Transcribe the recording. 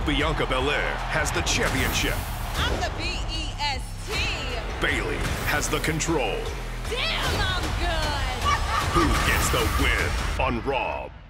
Bianca Belair has the championship. I'm the B-E-S-T. Bayley has the control. Damn, I'm good. Who gets the win on Raw?